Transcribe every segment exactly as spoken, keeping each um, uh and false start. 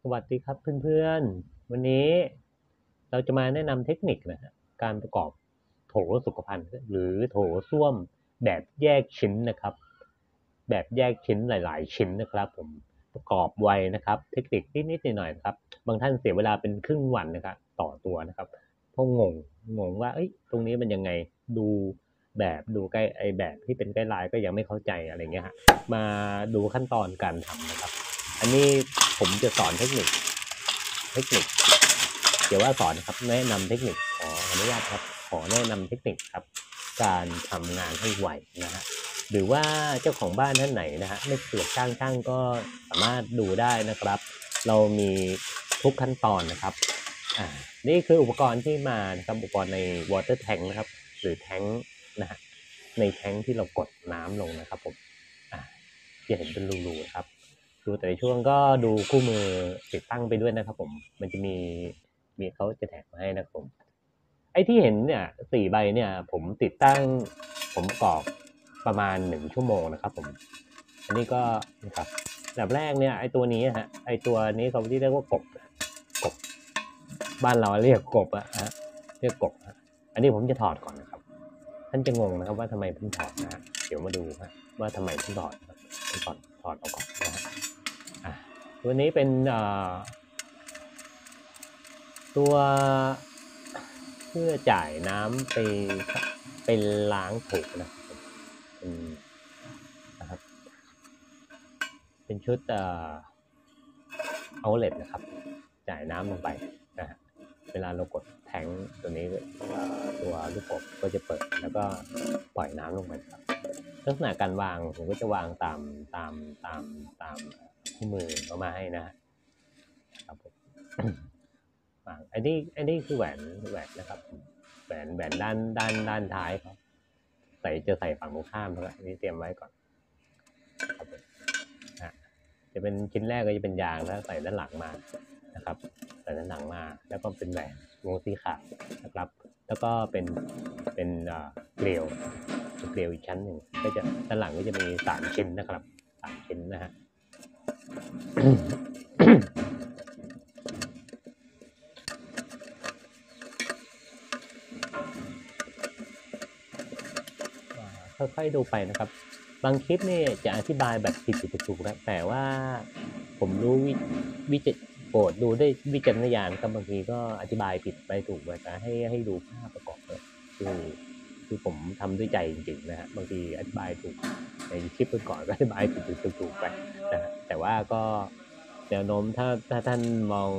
สวัสดีครับเพื่อนๆวันนี้เราจะมาแนะนำเทคนิคนะฮะการประกอบโถสุขภัณฑ์หรือโถส้วมแบบแยกชิ้นนะครับแบบแยกชิ้นหลายๆชิ้นนะครับผมประกอบไวนะครับเทคนิคนิดๆหน่อยๆนะครับบางท่านเสียเวลาเป็นครึ่งวันนะครับต่อตัวนะครับเพราะงงงงว่าเอ้ยตรงนี้มันยังไงดูแบบดูใกล้ไอแบบที่เป็นใกล้ลายก็ยังไม่เข้าใจอะไรเงี้ยฮะมาดูขั้นตอนการทำนะครับ อันนี้ผมจะสอนเทคนิคเทคนิคเดี๋ยวว่าสอนครับแนะนำเทคนิคขออนุญาตครับขอแนะนำเทคนิคครับการทำงานให้ไวนะฮะหรือว่าเจ้าของบ้านท่านไหนนะฮะไม่สะดวกจ้างช่างก็สามารถดูได้นะครับเรามีทุกขั้นตอนนะครับอ่านี่คืออุปกรณ์ที่มานะครับอุปกรณ์ใน water tank นะครับหรือแทงนะฮะในแทงที่เรากดน้ำลงนะครับผมอ่าจะเห็นเป็นรูๆครับ ดูแต่ละช่วงก็ดูคู่มือติดตั้งไปด้วยนะครับผมมันจะมีมีเขาจะแถมมาให้นะครับผมไอ้ที่เห็นเนี่ยสี่ใบเนี่ยผมติดตั้งผมกรอกประมาณหนึ่งชั่วโมงนะครับผมอันนี้ก็นะครับอันดับแรกเนี่ยไอ้ตัวนี้ฮะไอ้ตัวนี้เขาที่เรียกว่ากบกบบ้านเราเรียกกบอะฮะเรียกกบฮะอันนี้ผมจะถอดก่อนนะครับท่านจะงงนะครับว่าทำไมผมถอดนะฮะเดี๋ยวมาดูฮะว่าทำไมผมถอดครับผมถอดถอดออกก่อนนะฮะ อ่ะตัวนี้เป็นตัวเพื่อจ่ายน้ำไปเป็นล้างถูนะครับเป็นนะครับเป็นชุดเอ่อเอาเลตนะครับจ่ายน้ำลงไปนะฮะเวลาเรากดแทงตัวนี้ตัวลูกกบก็จะเปิดแล้วก็ปล่อยน้ำลงไปครับลักษณะการวางผมก็จะวางตามตามตามตามที่มือเขามาให้นะครับผม ฝั่งอันนี้อันนี้คือแหวนแหวนนะครับแหวนแหวนด้านด้านด้านท้ายครับใส่จะใส่ฝั่งตรงข้ามครับอันนี้เตรียมไว้ก่อนครับนะจะเป็นชิ้นแรกก็จะเป็นยางแล้วใส่ด้านหลังมานะครับใส่ด้านหลังมาแล้วก็เป็นแหวนวงสีขาวนะครับแล้วก็เป็นเป็นเกลียวเกลียวอีกชั้นหนึ่งก็จะด้านหลังก็จะมีสามชิ้นนะครับสามชิ้นนะฮะ ค่อยๆดูไปนะครับบางคลิปนี่จะอธิบายแบบผิดๆถูกๆนะแต่ว่าผมรู้วิวิจโปรดดูด้วยวิจารณญาณครับบางทีก็อธิบายผิดไปถูกไปแต่ให้ให้ดูภาพประกอบเลยคือคือผมทำด้วยใจจริงๆนะฮะบางทีอธิบายถูกในคลิปก่อนก็อธิบายผิดๆถูกๆไปนะฮะแต่ว่าก็แนวโน้มถ้าถ้าท่านมอง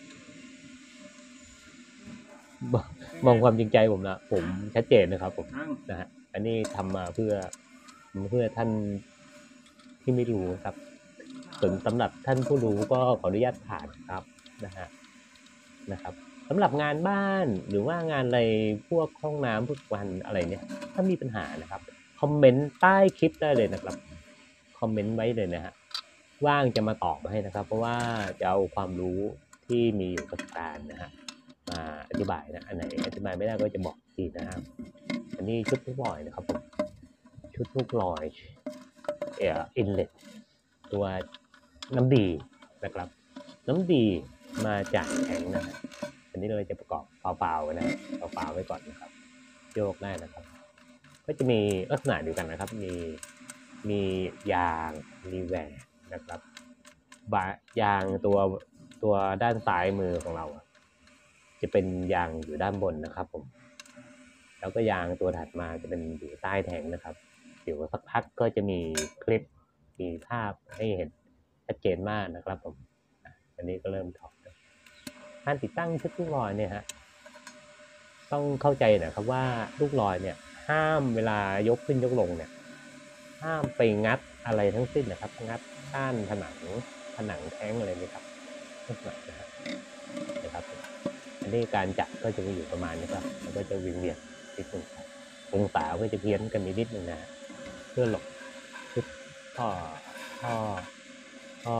มองความจริงใจผมนะผมชัดเจนนะครับผมนะฮะอันนี้ทำมาเพื่อเพื่อท่านที่ไม่รู้ครับส่วนสำหรับท่านผู้รู้ก็ขออนุญาตผ่านครับนะฮะนะครับสำหรับงานบ้านหรือว่างานอะไรพวกห้องน้ำพวกวันอะไรเนี่ยถ้ามีปัญหานะครับคอมเมนต์ใต้คลิปได้เลยนะครับคอมเมนต์ไว้เลยนะฮะว่างจะมาตอบให้นะครับเพราะว่าจะเอาความรู้ที่มีอยู่ประสบการณ์นะฮะมาอธิบายนะอันไหนอธิบายไม่ได้ก็จะบอกทีนะครับอันนี้ชุดลูกลอยนะครับผมชุดลูกลอยเอ่ออินเลตตัวน้ำดีนะครับน้ำดีมาจากแข็งนะฮะอันนี้เราจะประกอบเปล่าๆนะเปล่าๆไว้ก่อนนะครับโยกได้นะครับก็จะมีลักษณะเดียวกันนะครับมีมียางมีแหวนนะครับบายางตัวตัวด้านซ้ายมือของเราจะเป็นยางอยู่ด้านบนนะครับผมแล้วก็ยางตัวถัดมาจะเป็นอยู่ใต้แทงนะครับเดี๋ยวสักพักก็จะมีคลิปมีภาพให้เห็นชัดเจนมากนะครับผมอันนี้ก็เริ่มถอดการติดตั้งชุดลูกลอยเนี่ยฮะต้องเข้าใจนะครับว่าลูกลอยเนี่ยห้ามเวลายกขึ้นยกลงเนี่ยห้ามไปงัดอะไรทั้งสิ้นนะครับงัดด้านผนังผนังแท้งอะไรนี่ครับลักษณะนะฮะนะครับอันนี้การจับก็จะมีอยู่ประมาณนี้ครับแล้วก็จะวิ่งเวียนนิดนึงครับองศาก็จะเพี้ยนกันนิดนึงนะเพื่อหลบชุดท่อท่อท่อ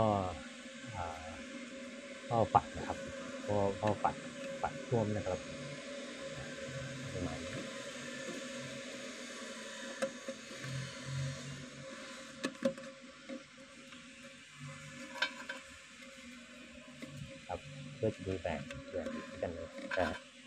ท่อปัดนะครับท่อท่อปัดปัดท่วมนะครับประมาณนี้ก็จะมีแบบแบบกันเลยนะ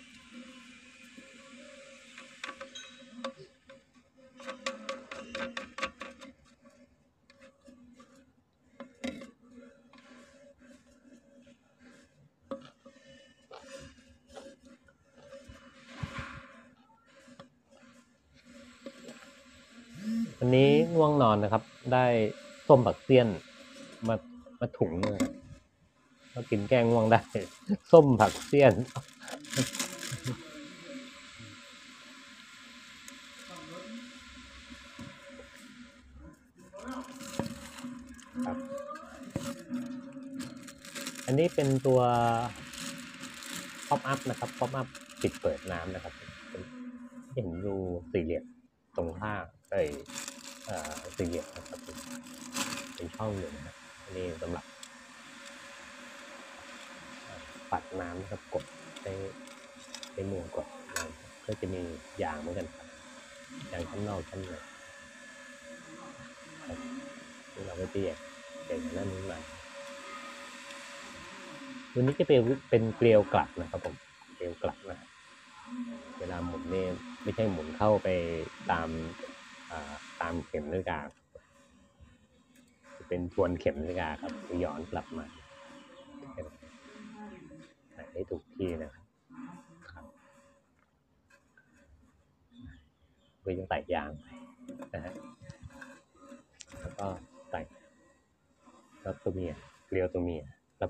วันนี้ง่วงนอนนะครับ ได้ส้มผักเสี้ยนมามาถุงเลยก็กินแก้ง่วงได้ ส้มผักเสี้ยนครับอันนี้เป็นตัวป๊อปอัพนะครับป๊อปอัพปิดเปิดน้ำนะครับเห็นรูสี่เหลี่ยมตรงข้างไอ้สี่เหลี่ยมนะครับเป็นช่องอยู่นะครับอันนี้สำหรับปัดน้ำนะครับกดในในมือกดน้ำก็จะมียางเหมือนกันครับยางชั้นนอกชั้นในที่เราก็จะแยกแยกด้านนี้มาตัวนี้จะเป็นเป็นเกลียวกลับนะครับผมเกลียวกลับนะเวลาหมุนเนี่ยไม่ใช่หมุนเข้าไปตามตามเข็มนาฬิกาจะเป็นทวนเข็มนาฬิกาครับย้อนกลับมาให้ถูกที่นะครับก็จะใส่ยางนะฮะแล้วก็ใส่แล้วตัวเมียเกลียวตัวเมียแล้ว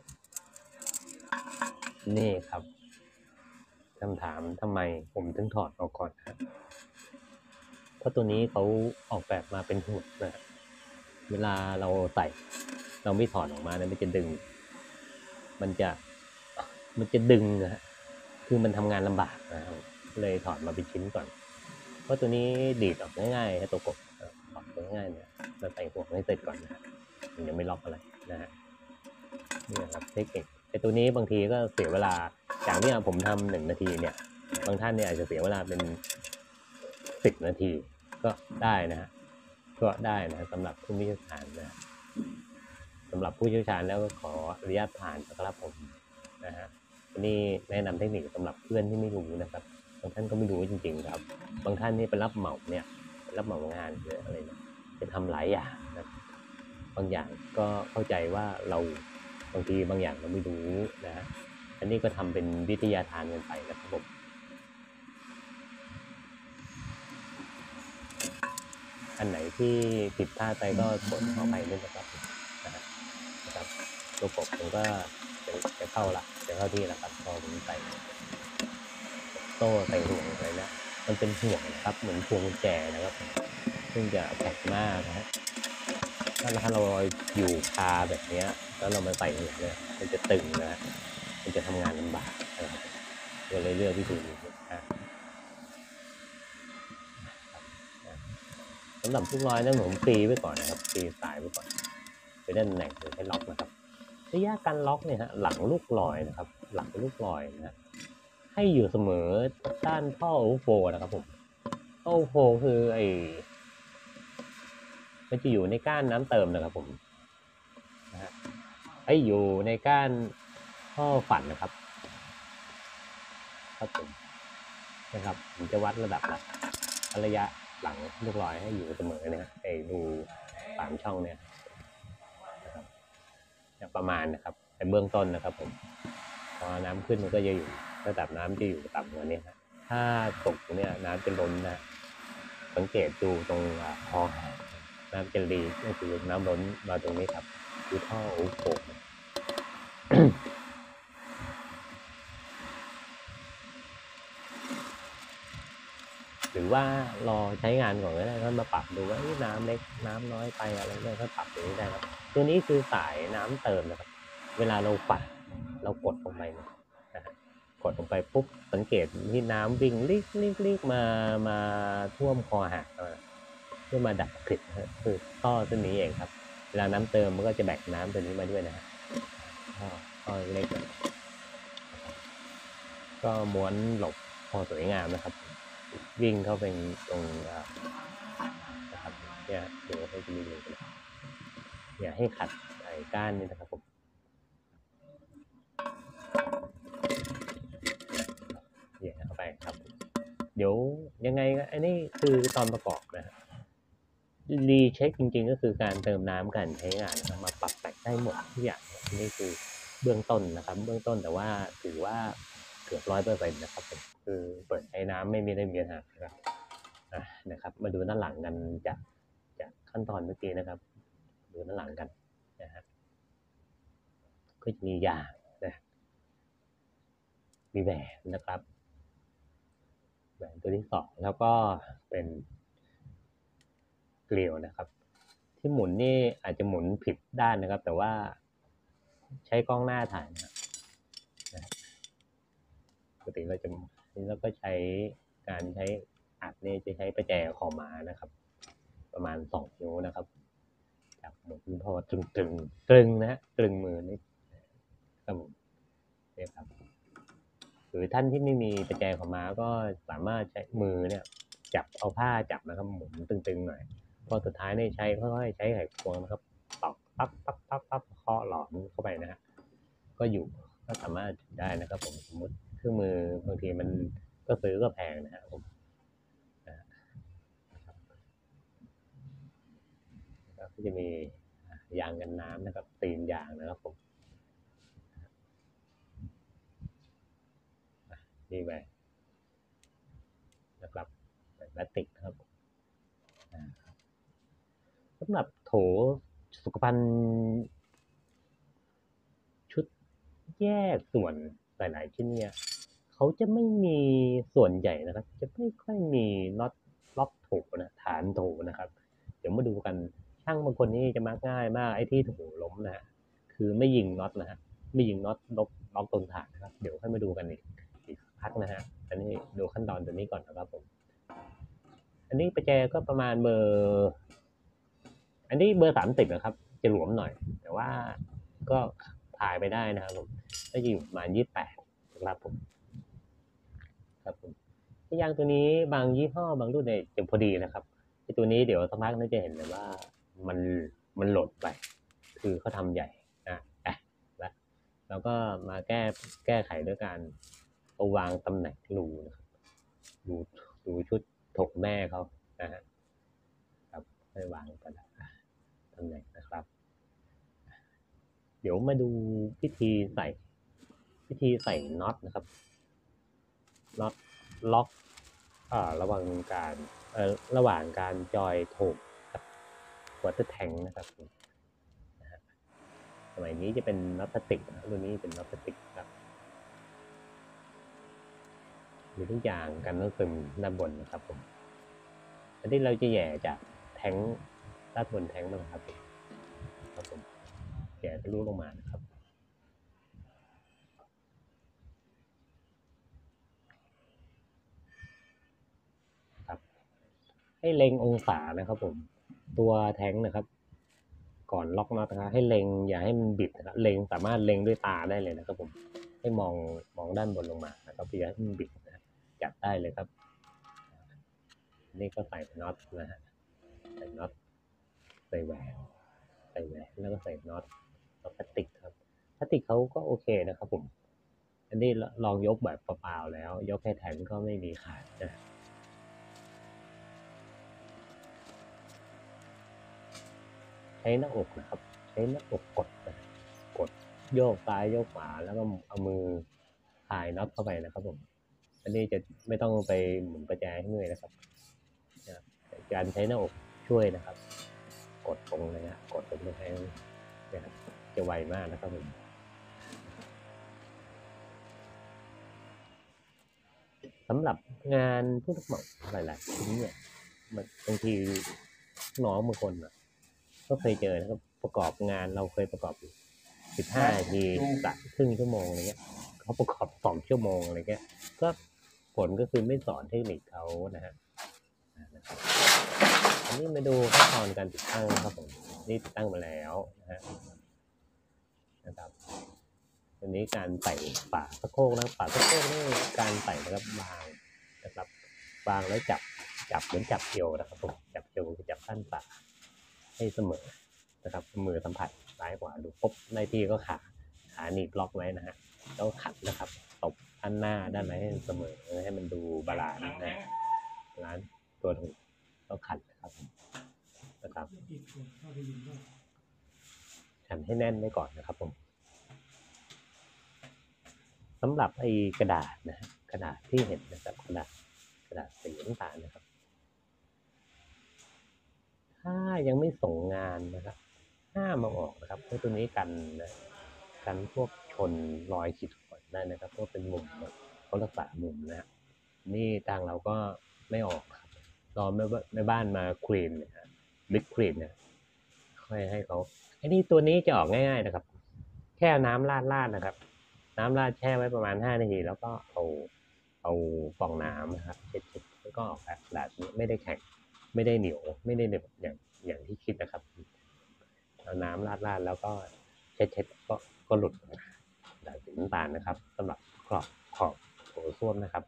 นี่ครับคำถามทำไมผมถึงถอดออกก่อนครับเพราะตัวนี้เขาออกแบบมาเป็นหุ่นนะเวลาเราใส่เราไม่ถอดออกมาเนี่ยมันจะดึงมันจะมันจะดึงนะฮะคือมันทำงานลำบากนะครับเลยถอดมาเป็นชิ้นก่อนเพราะตัวนี้ดีดออกง่ายๆตัวกบถอดง่ายๆเนี่ยเราใส่ห่วงให้เสร็จก่อนนะมันยังไม่ล็อกอะไรนะฮะนี่นะครับเทคนิคไอ้ตัวนี้บางทีก็เสียเวลาจากที่ผมทำหนึ่งนาทีเนี่ยบางท่านเนี่ยอาจจะเสียเวลาเป็นสิบนาทีก็ได้นะฮะก็ได้นะสำหรับผู้เชี่ยวชาญนะสำหรับผู้เชี่ยวชาญแล้วก็ขออนุญาตผ่านนะครับผมนะฮะนี่แนะนำเทคนิคสำหรับเพื่อนที่ไม่รู้นะครับบางท่านก็ไม่รู้จริงๆครับบางท่านนี่ไปรับเหมาเนี่ยรับเหมางานหรืออะไรเนี่ยจะทำหลายอย่างนะบางอย่างก็เข้าใจว่าเราบางทีบางอย่างเราไม่รู้นะฮะอันนี้ก็ทำเป็นวิทยาทานกันไปนะครับผมอันไหนที่ผิดพลาดไปก็กดเข้าไปด้วยนะครับนะครับตัวกบผมก็จะจะเข้าละจะเข้าที่แล้วครับพอผมใส่โซ่ใส่ห่วงอะไรนะมันเป็นห่วงนะครับเหมือนพวงกุญแจนะครับซึ่งจะแข็งมากนะฮะถ้าถ้าเราอยู่คาแบบนี้แล้วเรามาใส่ห่วงเนี่ยมันจะตึงนะมันจะทำงานลำบากนะครับก็เลยเลือกวิธีนี้นะสำหรับทุกร้อยนั้นผมฟรีไว้ก่อนนะครับฟรีสายไว้ก่อนไปด้านไหนถึงให้ล็อกนะครับระยะการล็อกเนี่ยฮะหลังลูกลอยนะครับหลังลูกลอยนะให้อยู่เสมอด้านท่อโอเวอร์โฟลนะครับผมโอเวอร์โฟลคือไอ้มันจะอยู่ในก้านน้ำเติมนะครับผมนะฮะไอ้อยู่ในก้านท่อฝันนะครับครับผมนะครับผมจะวัดระดับระยะหลังลูกลอยให้อยู่เสมอเนี่ยไอ้ดูสามช่องเนี่ยนะครับประมาณนะครับแต่เบื้องต้นนะครับผมพอน้ำขึ้นมันก็จะอยู่ระดับน้ำจะอยู่ต่ำกว่านี้นะถ้าตกเนี่ยน้ำจะล้นนะสังเกตดูตรงคอน้ำจะรีก็คือน้ำล้นมาตรงนี้ครับคือท่อโอ้โหหรือว่ารอใช้งานก่อนก็ได้ก็มาปรับดูว่าน้ำเล็กน้ำน้อยไปอะไรเนี่ยก็ปรับตรงนี้ได้ครับตัวนี้คือสายน้ำเติมนะครับเวลาเราปัดเรากดลงไปนะกดลงไปปุ๊บสังเกตที่น้ำวิ่งลิกลิกลิกมามาท่วมคอหักเพื่อมาดับกลิ่นคือท่อตัวนี้เองครับเวลาน้ำเติมมันก็จะแบกน้ำตัวนี้มาด้วยนะท่อท่อเล็กก็ม้วนหลบพอสวยงามนะครับวิ่งเข้าไปตรงนะครับเนี่ยเดี๋ยวให้ดูเลยอย่าให้ขัดไอ้ก้านนี่นะครับผมเดี๋ยวยังไงอันนี้คือตอนประกอบนะฮะรีเช็คจริงๆก็คือการเติมน้ำการใช้งานนะครับมาปรับแต่งได้หมดทุกอย่างนี่คือเบื้องต้นนะครับเบื้องต้นแต่ว่าถือว่าเกือบร้อยเปอร์เซ็นต์นะครับผมคือเปิดใช้น้ำไม่มีได้มีปัญหานะครับอ่ะนะครับมาดูด้านหลังกันจากจากขั้นตอนเมื่อกี้นะครับดูด้านหลังกันนะฮะก็จะมียางนะมีแหวนนะครับแหวนตัวที่สองแล้วก็เป็นเกลียวนะครับที่หมุนนี่อาจจะหมุนผิดด้านนะครับแต่ว่าใช้กล้องหน้าถ่ายนะครับปกติเราจะนี่เราก็ใช้การใช้อัดนี่จะใช้ประแจคอม้านะครับประมาณสองนิ้วนะครับจากหมุนพอตรึงตรึงตรึงนะฮะตรึงมือนี่ครับผมนี่ครับหรือท่านที่ไม่มีประแจคอม้าก็สามารถใช้มือเนี่ยจับเอาผ้าจับนะครับหมุนตึงๆหน่อยพอสุดท้ายนี่ใช้ค่อยๆใช้ไขควงนะครับตอกปั๊บปั๊บปั๊บปั๊บเคาะหลอมเข้าไปนะฮะก็อยู่ก็สามารถได้นะครับผมสมมติเครื่องมือบางทีมันก็ซื้อก็แพงนะฮะผมแล้วก็จะมียางกันน้ำนะครับตีนยางนะครับผมนี่ไปนะครับพลาสติกนะครับสำหรับโถสุขภัณฑ์ชุดแยกส่วนหลายๆชิ้นเนี่ยเขาจะไม่มีส่วนใหญ่นะครับจะไม่ค่อยมีน็อตล็อกโถนะฐานโถนะครับเดี๋ยวมาดูกันช่างบางคนนี่จะมักง่ายมากไอ้ที่โถล้มนะฮะคือไม่ยิงน็อตนะฮะไม่ยิงน็อตล็อกล็อกตรงฐานนะครับเดี๋ยวค่อยมาดูกันอีกอีกพักนะฮะอันนี้ดูขั้นตอนตัวนี้ก่อนนะครับผมอันนี้ประแจก็ประมาณเบอร์อันนี้เบอร์สามสิบนะครับจะหลวมหน่อยแต่ว่าก็ถ่ายไปได้นะครับผมก็อยู่ประมาณยี่สิบแปดครับผมครับผมยางตัวนี้บางยี่ห้อบางรุ่นเนี่ยจะพอดีนะครับไอ้ตัวนี้เดี๋ยวสักพักน่าจะเห็นเลยว่ามันมันหล่นไปคือเขาทำใหญ่นะแอะแล้วแล้วก็มาแก้แก้ไขด้วยการเอาวางตำแหน่งรูนะครับดูดูชุดถกแม่เขานะฮะครับให้วางตำแหน่งตำแหน่งนะครับเดี๋ยวมาดูวิธีใส่วิธีใส่น็อตนะครับน็อตล็อกอ่าระหว่างการเอ่อระหว่างการจอยโถกกับวอเตอร์แทงนะครับนะฮะสมัยนี้จะเป็นน็อตพลาสติกนะรุ่นนี้เป็นน็อตพลาสติกครับมีทุกอย่างกันน้ำซึมด้านบนนะครับผมอันนี้เราจะแย่จากแทงด้านบนแทงนะครับครับผมแย่ทะลุลงมานะครับให้เล็งองศานะครับผมตัวแทงนะครับก่อนล็อกน็อตนะครับให้เล็งอย่าให้มันบิดนะครับเล็งสามารถเล็งด้วยตาได้เลยนะครับผมให้มองมองด้านบนลงมานะครับอย่าให้มันบิดนะจับได้เลยครับนี่ก็ใส่น็อตนะฮะใส่น็อตใส่แหวนใส่แหวนแล้วก็ใส่น็อตพลาสติกครับพลาสติกเขาก็โอเคนะครับผมอันนี้ลองยกแบบเปล่าๆแล้วยกแค่แทงก็ไม่มีขาดนะใช้หน้าอกนะครับใช้หน้าอกกดนะกดโยกซ้ายโยกขวาแล้วก็เอามือถ่ายน็อตเข้าไปนะครับผมอันนี้จะไม่ต้องไปหมุนประแจให้เมื่อยนะครับการใช้หน้าอกช่วยนะครับกดตรงเลยนะกดตรงแทงนะครับจะไวมากนะครับผมสำหรับงานผู้รับเหมาหลายๆชิ้นเนี่ยบางทีน้องบางคนอ่ะก็เคยเจอนะครับประกอบงานเราเคยประกอบสิบห้านาทีสักครึ่งชั่วโมงอะไรเงี้ยเขาประกอบสองชั่วโมงอะไรเงี้ยก็ผลก็คือไม่สอนเทคนิคเขานะฮะอันนี้มาดูขั้นตอนการติดตั้งครับผมนี่ติดตั้งมาแล้วนะฮะนะครับอันนี้การใส่ฝาสะโครกนะฝาสะโครกนี่การใส่นะครับวางนะครับวางแล้วจับจับเหมือนจับเอวนะครับผมจับเอวจับขั้นฝาให้เสมอนะครับมือสัมผัสซ้ายขวาดูปุ๊บในที่ก็ขาขาหนีบล็อกไว้นะฮะแล้วขัดนะครับตบด้านหน้าด้านไหนให้เสมอให้มันดูบาลานซ์นะบาลานซ์ตัวถูกต้องขัดนะครับนะครับขันให้แน่นไว้ก่อนนะครับผมสำหรับไอ้กระดาษนะกระดาษที่เห็นนะครับกระดาษกระดาษสีน้ำตาลนะครับถ้ายังไม่ส่งงานนะครับห้ามเอาออกนะครับเพราะตัวนี้กันนะกันพวกชนรอยขีดข่วนได้นะครับเพราะเป็นมุมเขารักษามุมนะฮะนี่ทางเราก็ไม่ออกครับรอแม่แม่บ้านมาคลีนนะฮะบิ๊กคลีนเนี่ยค่อยให้เขาไอ้นี่ตัวนี้จะออกง่ายๆนะครับแค่น้ำราดๆนะครับน้ำราดแช่ไว้ประมาณห้านาทีแล้วก็เอาเอาฟองน้ำนะครับเช็ดๆแล้วก็ออกแบบนี้ไม่ได้แข็งไม่ได้เหนียวไม่ได้เหนียวอย่างอย่างที่คิดนะครับเอาน้ำราดๆแล้วก็เช็ดๆก็ก็หลุดแบบสีน้ำตาลนะครับสำหรับขอบขอบโถส้วมนะครับ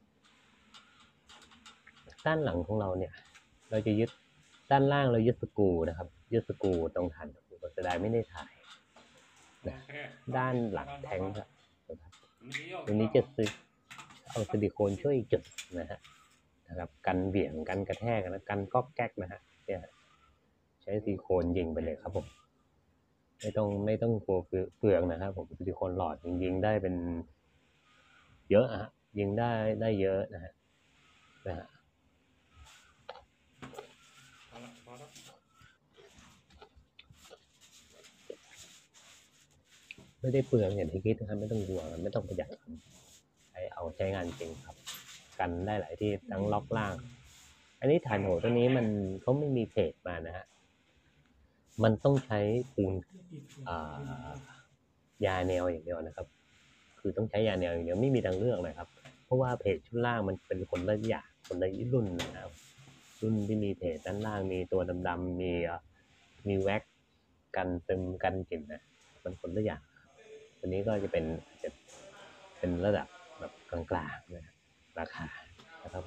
ด้านหลังของเราเนี่ยเราจะยึดด้านล่างเรายึดสกรูนะครับยึดสกรูตรงฐานก็จะได้ไม่ได้ถ่ายนะด้านหลังแทงครับตัวนี้จะซื้อเอาซิลิโคนช่วยจุดนะฮะนะครับกันเบี่ยงกันกระแทกและกันก๊อกแก๊กนะฮะเนี่ยใช้ซิลิโคนยิงไปเลยครับผมไม่ต้องไม่ต้องกลัวเปลืองนะครับผมซิลิโคนหลอดยิงได้เป็นเยอะฮะยิงได้ได้เยอะนะฮะนะฮะไม่ได้เปลืองอย่างที่คิดนะครับไม่ต้องกลัวไม่ต้องประหยัดใช้เอาใช้งานจริงครับกันได้หลายที่ทั้งล็อกล่างอันนี้ฐานโหตัวนี้มันเขาไม่มีเพจมานะฮะมันต้องใช้ปูนยาแนวอย่างเดียวนะครับคือต้องใช้ยาแนวอย่างเดียวไม่มีทางเลือกเลยครับเพราะว่าเพจชุดล่างมันเป็นคนละอย่างคนละรุ่นนะครับรุ่นที่มีเพจด้านล่างมีตัวดำๆมีมีแว็กกันซึมกันกลิ่นนะมันคนละอย่างตัวนี้ก็จะเป็นจะเป็นระดับแบบกลางๆนะราคานะครับ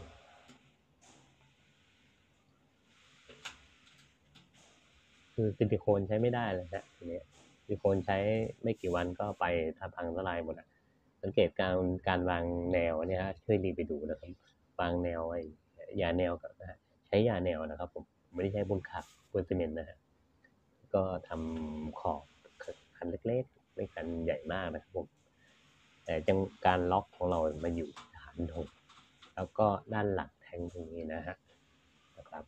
คือซิลิโคนใช้ไม่ได้เลยนะทีนี้ซิลิโคนใช้ไม่กี่วันก็ไปทำพังทลายหมดอ่ะสังเกตการการวางแนวเนี่ยฮะช่วยรีไปดูนะครับวางแนวไอ้ยาแนวกับนะฮะใช้ยาแนวนะครับผมไม่ได้ใช้บนขับปูนซีเมนต์นะฮะก็ทำขอบคันเล็กๆไม่คันใหญ่มากนะครับผมแต่จังการล็อกของเรามาอยู่ฐานธงแล้วก็ด้านหลังแทงตรงนี้นะฮะนะครับ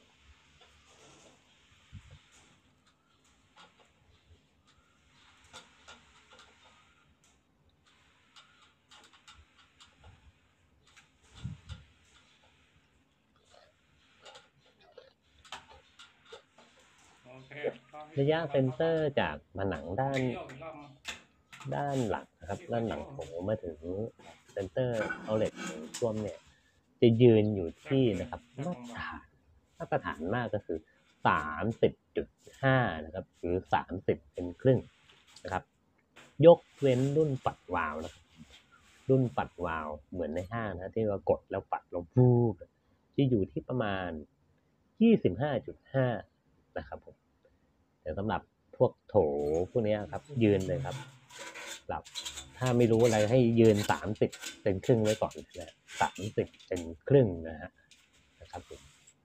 ระยะเซนเตอร์จากผนังด้านด้านหลังนะครับด้านหลังโถมาถึงเซนเตอร์เอาเลทของช่วมเนี่ยจะยืนอยู่ที่นะครับมาตรฐานมาตรฐานมากก็คือ สามสิบจุดห้า นะครับหรือสามสิบเป็นครึ่งนะครับยกเว้นรุ่นปัดวาล์วนะครับรุ่นปัดวาล์วเหมือนในห้างนะที่ว่ากดแล้วปัดแล้ววูบจะอยู่ที่ประมาณ ยี่สิบห้าจุดห้า นะครับผมแต่สำหรับพวกโถพวกนี้ครับยืนเลยครับหลับถ้าไม่รู้อะไรให้ยืนสามสิบเป็นครึ่งไว้ก่อนนะสามสิบเป็นครึ่งนะฮะนะครับผม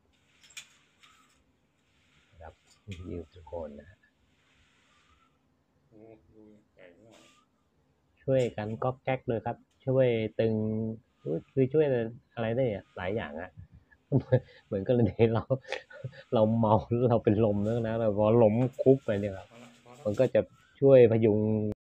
ครับยืนทุกคนนะฮะช่วยกันก๊อกแก๊กเลยครับช่วยตึงคือช่วยอะไรได้หลายอย่างอะเหมือนกรณีเราเราเมาเราเป็นลมแล้วนะเราพอล้มคุกไปเนี่ยครับมันก็จะช่วยพยุง